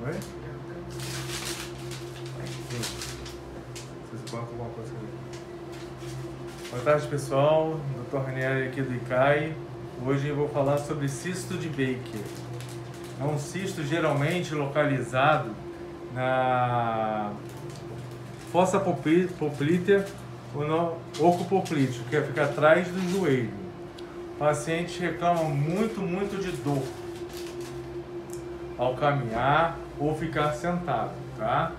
Oi? Vocês botam alguma coisa aqui? Boa tarde, pessoal. Dr. Ranieri aqui do ICAI. Hoje eu vou falar sobre cisto de Baker. É um cisto geralmente localizado na fossa poplítea ou no oco poplíteo, que fica atrás do joelho. O paciente reclama muito de dor ao caminhar ou ficar sentado, tá?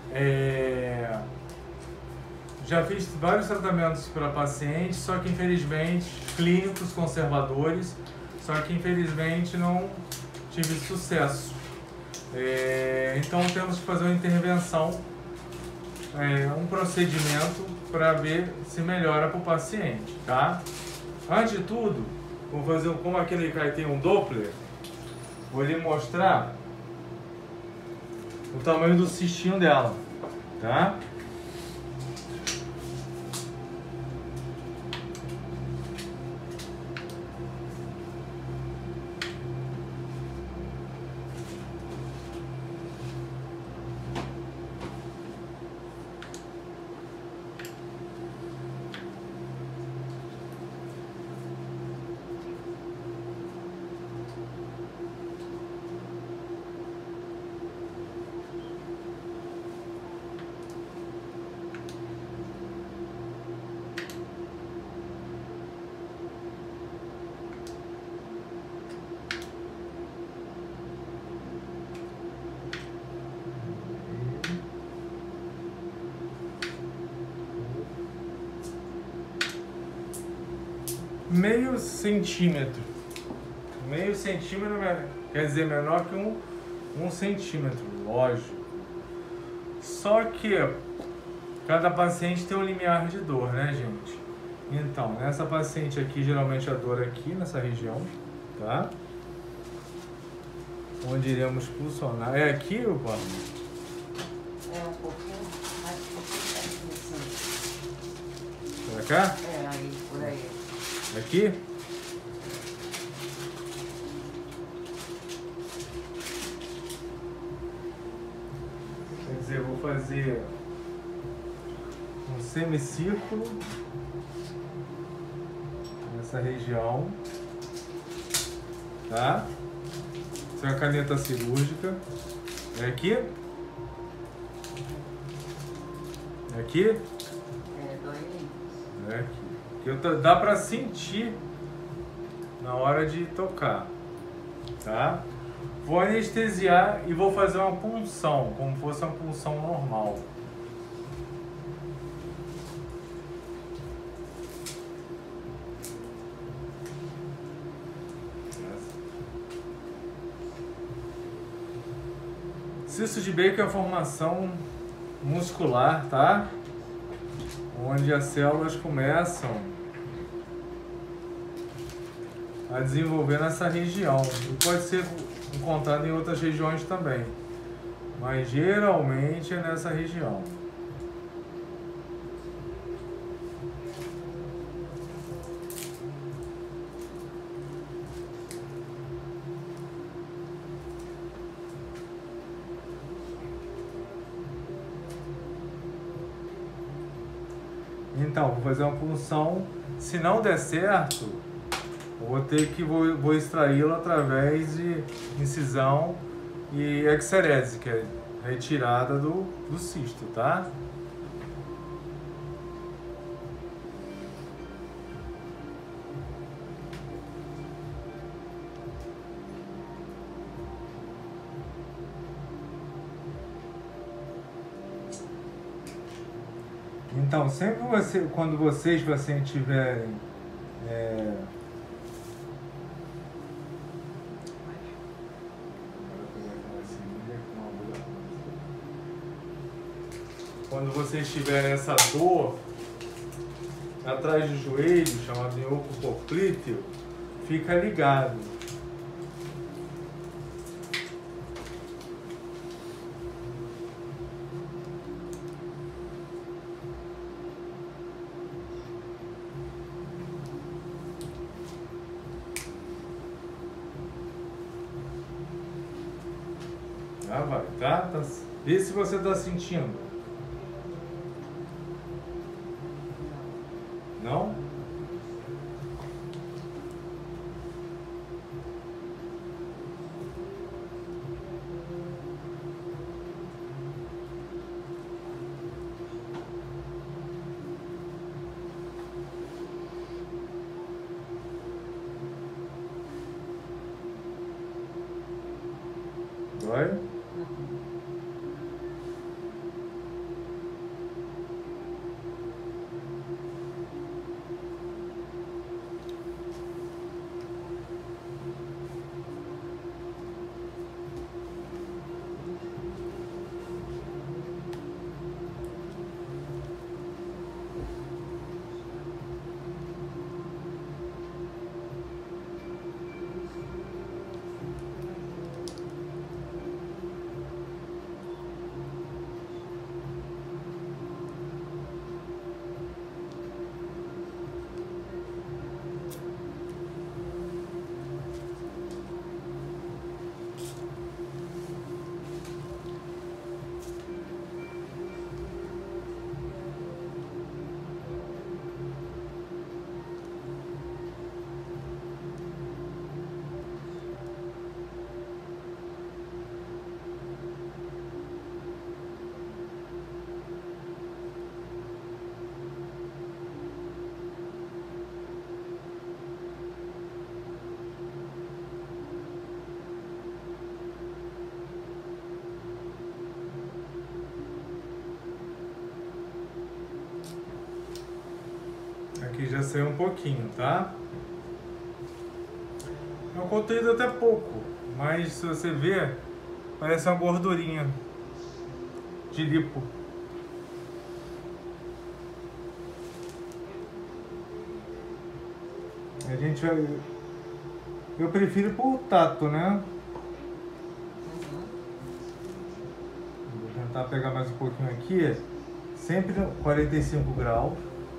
Já fiz vários tratamentos para pacientes, só que infelizmente, clínicos conservadores, só que infelizmente não tive sucesso. Então temos que fazer uma intervenção, um procedimento para ver se melhora para o paciente, tá? Antes de tudo, vou fazer, como aquele cara tem um Doppler, vou lhe mostrar o tamanho do cistinho dela, tá? Meio centímetro, quer dizer menor que um centímetro, lógico. Só que cada paciente tem um limiar de dor, né, gente? Então, nessa paciente aqui, geralmente a dor aqui nessa região, tá? Onde iremos pulsionar. É aqui, opa? É um pouquinho mais assim. Pra cá? É, aí, por aí. Aqui? Quer dizer, eu vou fazer um semicírculo nessa região, tá? Isso é uma caneta cirúrgica. É aqui? É aqui? É, 2 litros. É aqui. Dá pra sentir na hora de tocar, tá? Vou anestesiar e vou fazer uma punção, como fosse uma punção normal. Cisto de Baker é a formação muscular, tá? Onde as células começam a desenvolver nessa região. E pode ser encontrado em outras regiões também, mas geralmente é nessa região. Então, vou fazer uma punção. Se não der certo, vou extraí-lo através de incisão e exerese, que é retirada do cisto, tá? Então, sempre quando vocês tiverem quando vocês tiverem essa dor atrás do joelho, chamado de oco poplíteo, fica ligado. Já vai, tá? Vê se você tá sentindo. Não? Dói? Aqui já saiu um pouquinho, tá? É um conteúdo até pouco, mas se você ver, parece uma gordurinha de lipo. A gente vai... Eu prefiro por tato, né? Vou tentar pegar mais um pouquinho aqui, sempre 45 graus.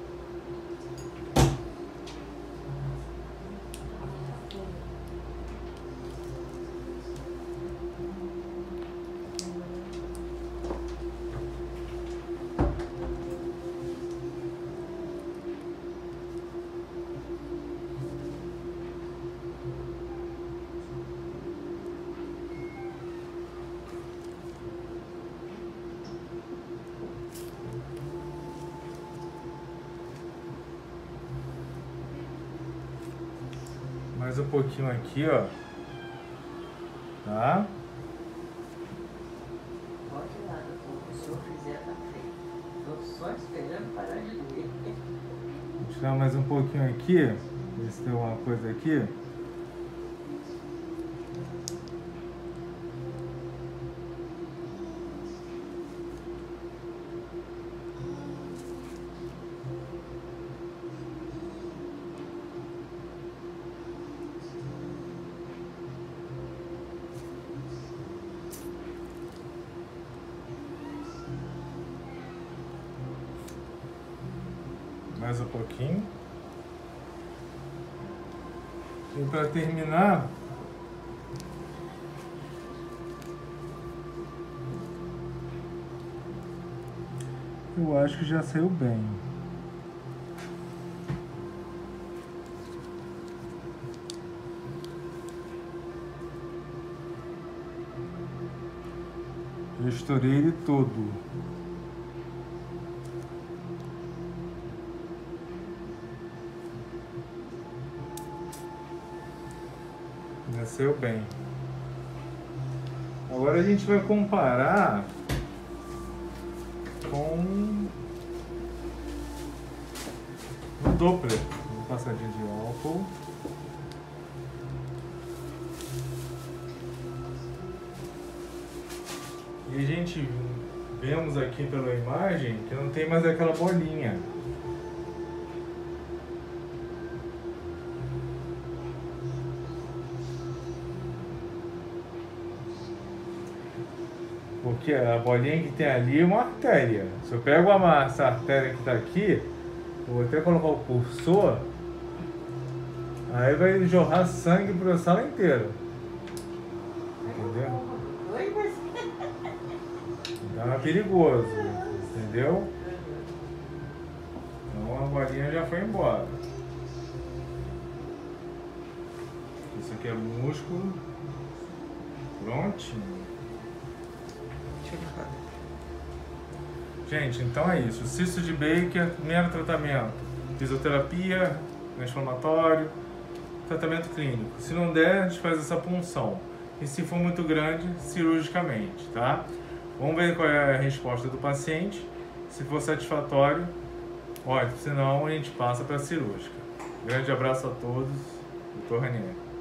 Mais um pouquinho aqui, ó. Tá? Pode ir lá, doutor. Se o senhor fizer, tá feito. Estou só esperando parar de doer. Vou tirar mais um pouquinho aqui. Ver se tem alguma coisa aqui. Mais um pouquinho. E para terminar, eu acho que já saiu bem. Eu estourei ele todo. Nasceu bem. Agora a gente vai comparar com o Doppler. Uma passadinha de álcool. E a gente vemos aqui pela imagem que não tem mais aquela bolinha. Porque a bolinha que tem ali é uma artéria. Se eu pego essa artéria que está aqui, eu vou até colocar o cursor, aí vai jorrar sangue para a sala inteira. Entendeu? Oi, mas... perigoso, entendeu? Então a bolinha já foi embora. Isso aqui é músculo. Prontinho. Gente, então é isso. Cisto de Baker, primeiro tratamento. Fisioterapia, anti-inflamatório, tratamento clínico. Se não der, a gente faz essa punção. E se for muito grande, cirurgicamente, tá? Vamos ver qual é a resposta do paciente. Se for satisfatório, ótimo. Se não, a gente passa para a cirúrgica. Grande abraço a todos. Dr. Ranieri.